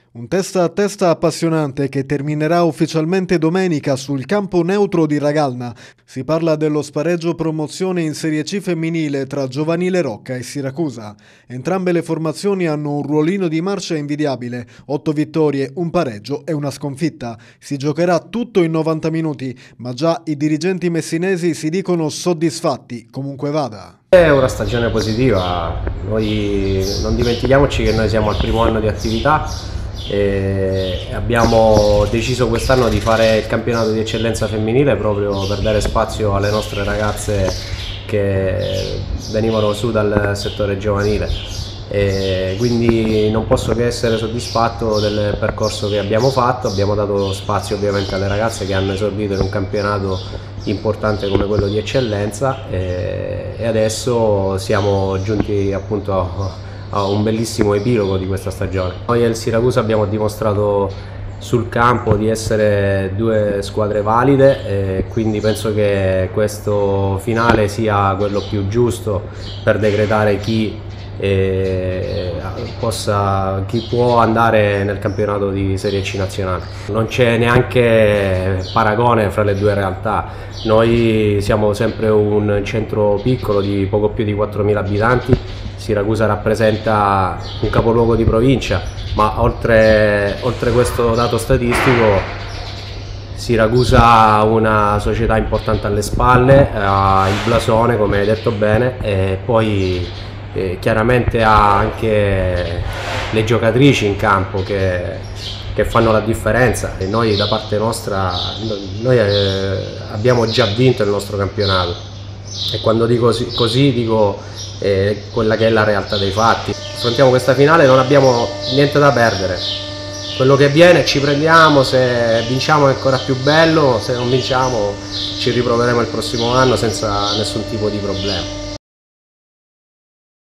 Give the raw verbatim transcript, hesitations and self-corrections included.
Un testa a testa appassionante che terminerà ufficialmente domenica sul campo neutro di Ragalna. Si parla dello spareggio promozione in Serie C femminile tra Giovanile Rocca e Siracusa. Entrambe le formazioni hanno un ruolino di marcia invidiabile, otto vittorie, un pareggio e una sconfitta. Si giocherà tutto in novanta minuti, ma già i dirigenti messinesi si dicono soddisfatti, comunque vada. È una stagione positiva, noi non dimentichiamoci che noi siamo al primo anno di attività e abbiamo deciso quest'anno di fare il campionato di eccellenza femminile proprio per dare spazio alle nostre ragazze che venivano su dal settore giovanile. E quindi non posso che essere soddisfatto del percorso che abbiamo fatto. Abbiamo dato spazio ovviamente alle ragazze che hanno esordito in un campionato importante come quello di eccellenza e, e adesso siamo giunti appunto a, a un bellissimo epilogo di questa stagione. Noi e il Siracusa abbiamo dimostrato sul campo di essere due squadre valide e quindi penso che questo finale sia quello più giusto per decretare chi E possa, chi può andare nel campionato di Serie C nazionale. Non c'è neanche paragone fra le due realtà. Noi siamo sempre un centro piccolo di poco più di quattromila abitanti. Siracusa rappresenta un capoluogo di provincia, ma oltre, oltre questo dato statistico Siracusa ha una società importante alle spalle, ha il blasone come hai detto bene e poi E chiaramente ha anche le giocatrici in campo che, che fanno la differenza e noi da parte nostra noi eh, abbiamo già vinto il nostro campionato e quando dico così, così dico eh, quella che è la realtà dei fatti. Affrontiamo questa finale, non abbiamo niente da perdere, quello che viene ci prendiamo, se vinciamo è ancora più bello, se non vinciamo ci riproveremo il prossimo anno senza nessun tipo di problema.